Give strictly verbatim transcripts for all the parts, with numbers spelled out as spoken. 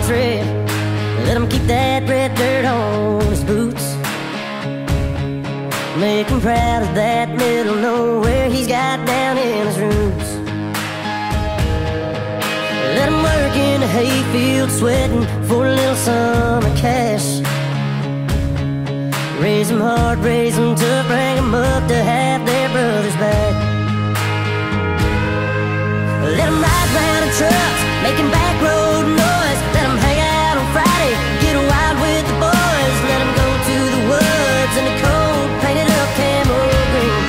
country. Let him keep that red dirt on his boots. Make him proud of that middle nowhere he's got down in his roots. Let him work in the hayfield, sweating for a little summer cash. Raise them hard, raise them tough, bring them up to have their brothers back. Let them ride round in trucks, making backroad noise. Let them hang out on Friday, get wild with the boys. Let them go to the woods in the cold, painted up camo green.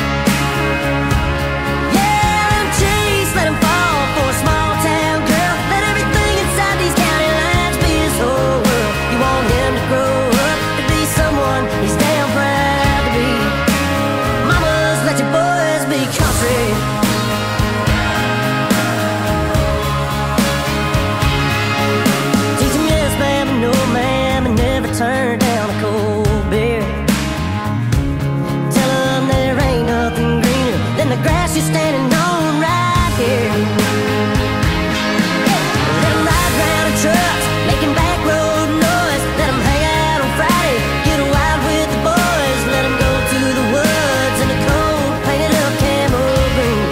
Yeah, let them chase, let them fall for a small town girl. Let everything inside these county lines be his whole world. You want him to grow up to be someone he's damn proud to be. Mamas, let your boys be country. Turn down a cold beer. Tell them there ain't nothing greener than the grass you're standing on right here. Let them ride round in trucks, making backroad noise. Let them hang out on Friday, get wild with the boys. Let them go to the woods in the cold, painted up camo green.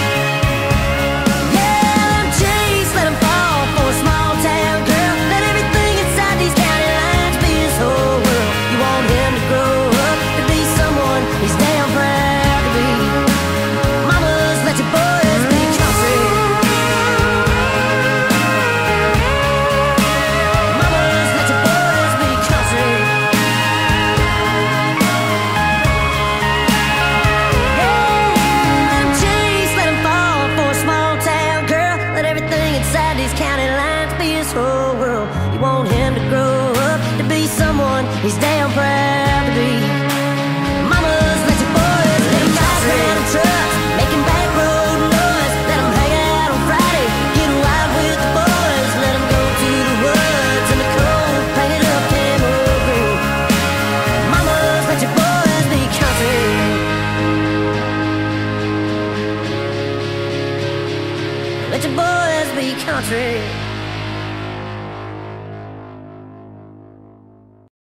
Yeah, let them chase, let them fall for a small town girl. Let everything inside these county lines be his whole world. You want him to grow up to be someone he's damn proud to be. Mamas, let your boys be country. Mamas, let your boys be country. Yeah, let him chase, let him fall for a small town girl. Let everything inside these county lines be his whole world. You want him to grow up to be someone he's damn proud to be. Mamas, let your boys let him ride around in trucks, making backroad noise. Let him hang out on Friday, get wild with the boys. Let him go to the woods in the cold, painted up camo green. Mamas, let your boys be country. Let your boys be country.